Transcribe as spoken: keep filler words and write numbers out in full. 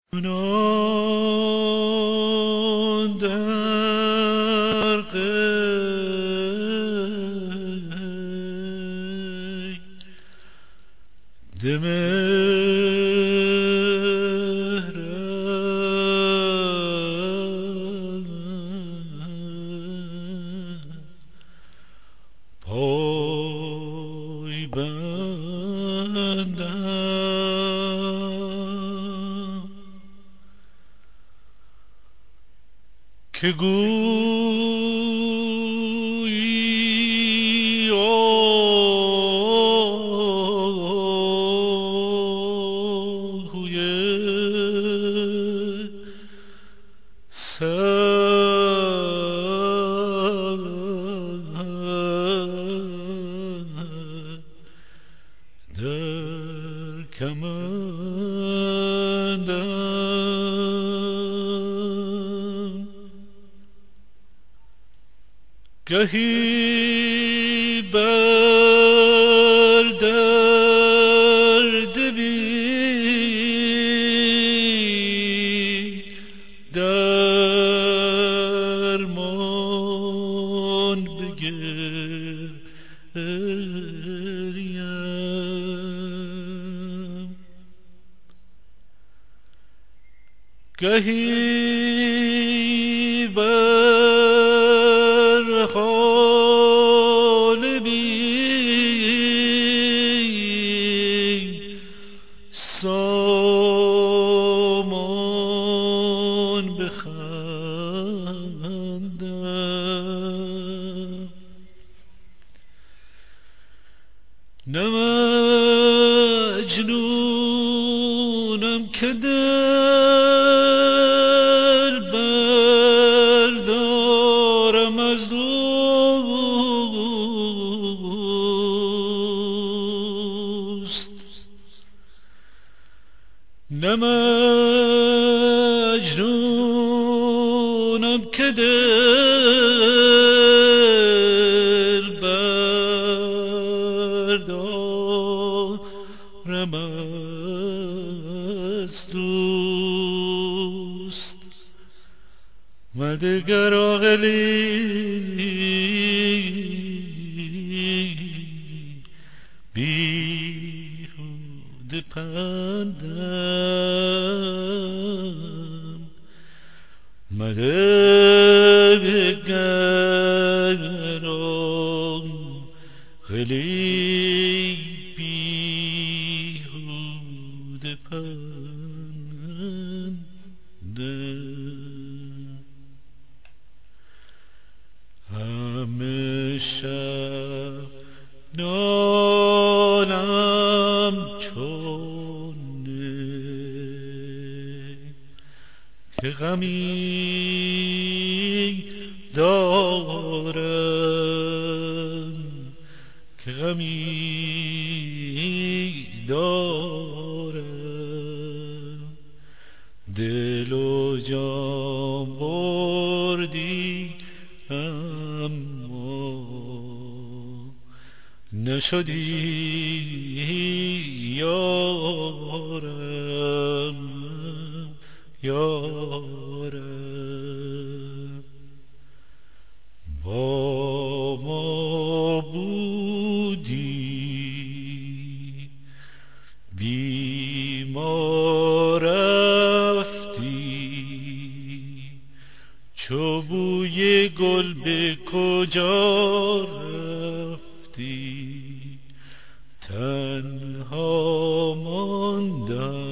چنان در قید مهرت پای بندم که گویی آهوی در کمندم گهی بر درد بی درمان بگریم گهی بر حال بی سامان بخندم نه مجنونم که دل بردارم از دوست نه مجنونم که دل بردارم از دوست مده گرعاقلی بیهوده پندم مده بگریم بیهوده پندم همه شب نالم چون که غمی دارم که غمی دارم دل و جان بردی اما نشدی یارم یارم با ما بودی بی ما رفتی چو بوی گل به کجا رفتی تنها ماندم